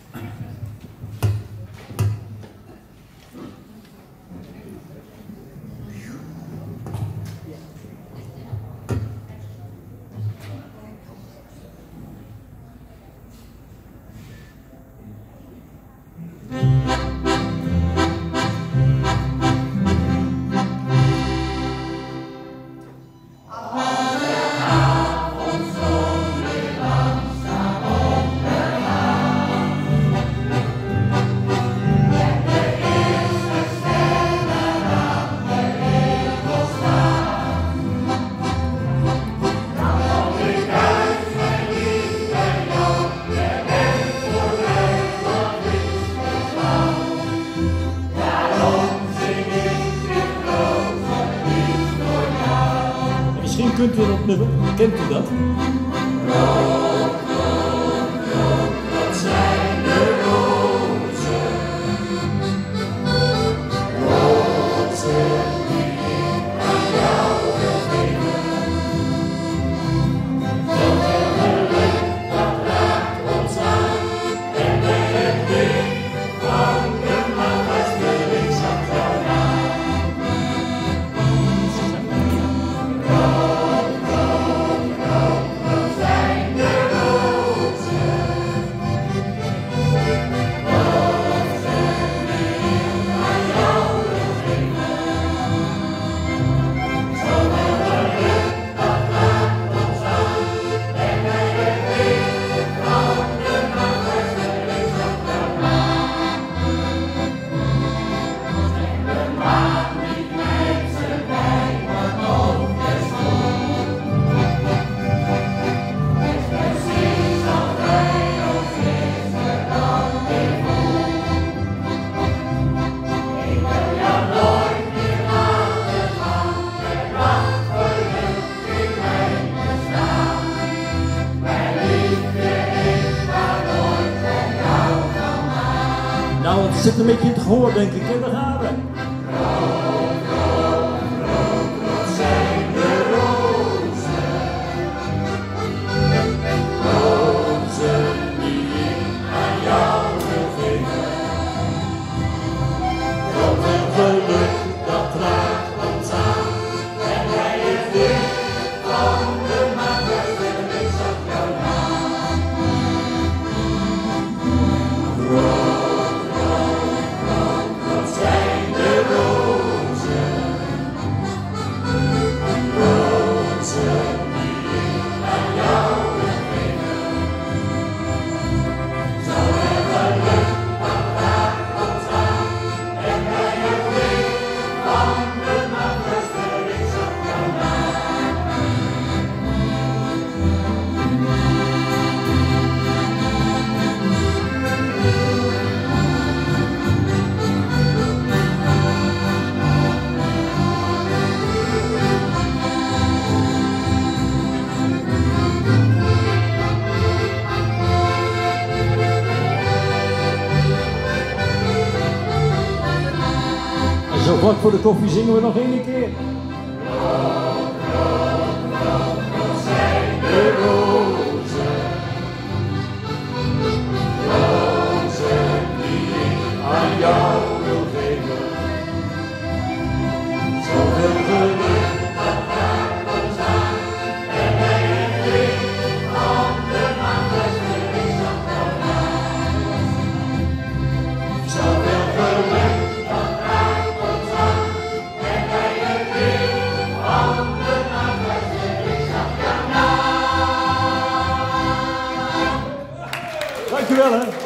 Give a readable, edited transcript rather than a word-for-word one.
Misschien kunt u dat nummer, kent u dat? Dat zijn de rozen. Rozen die ik aan jou wil geven. Dat geluk, dat raakt ons aan. En bij het licht van de maan luister ik zacht jou na. Nou, het zit een beetje in het gehoor, denk ik. En daar gaan we. Dat zijn de rozen. Rozen die ik aan jou wil geven. Dat een geluk, dat raakt ons aan. En bij het licht van de maan luister ik zacht jou na. Zo vlak voor de koffie zingen we nog één keer. Dat zijn de rozen. Rozen die ik aan jou wil geven. Zoveel geluk, dat raakt ons aan. En bij het licht van de maan luister ik zacht jou na. Zoveel geluk. Dankjewel, hè.